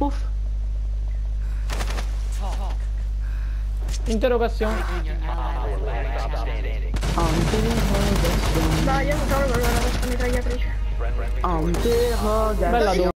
Puff. Interrogazione. Dai, io non trovo la mitragliatrice. Bella